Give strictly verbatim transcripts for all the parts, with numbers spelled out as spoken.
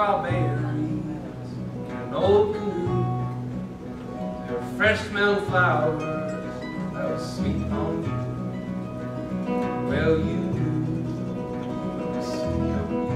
strawberries in an old canoe. There were fresh smelling flowers that was sweet on you. Well, you knew it was sweet on you.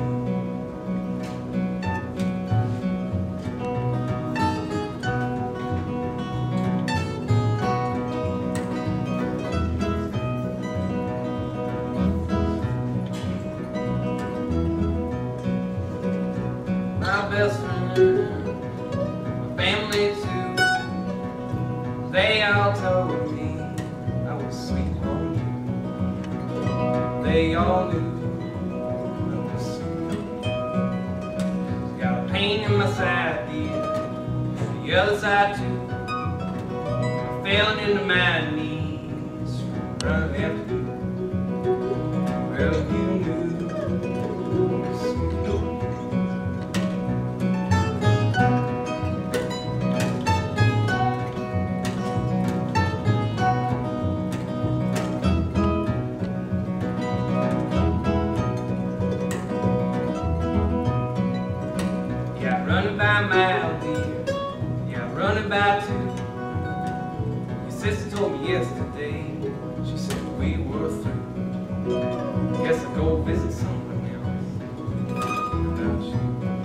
My best friend, my family too, they all told me I was sweet on you. They all knew I was sweet on you. Got a pain in my side, dear, the other side too. I fell into my knees, running after you. Well, you knew I was sweet on you. Running by a mile, dear. Yeah, I'm running by two. Your sister told me yesterday. She said we were through. Guess I'll go visit someone else without you.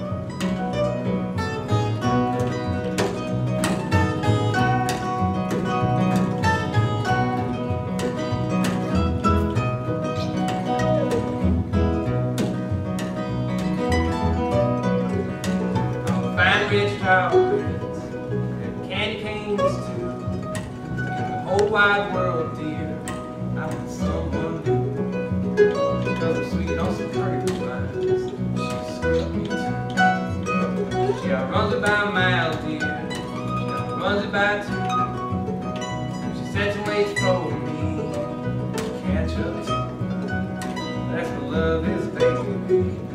Rich chocolates and candy canes too. In the whole wide world, dear, I want someone new. Because I'm sweet on some pretty lines, she's sweet me too. She outruns it by a mile, dear. She outruns it by two. She sets and waits for me to catch up to. That's what love is, baby.